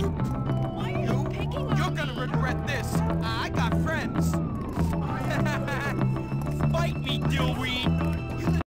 Why are you picking on me? You're gonna regret this.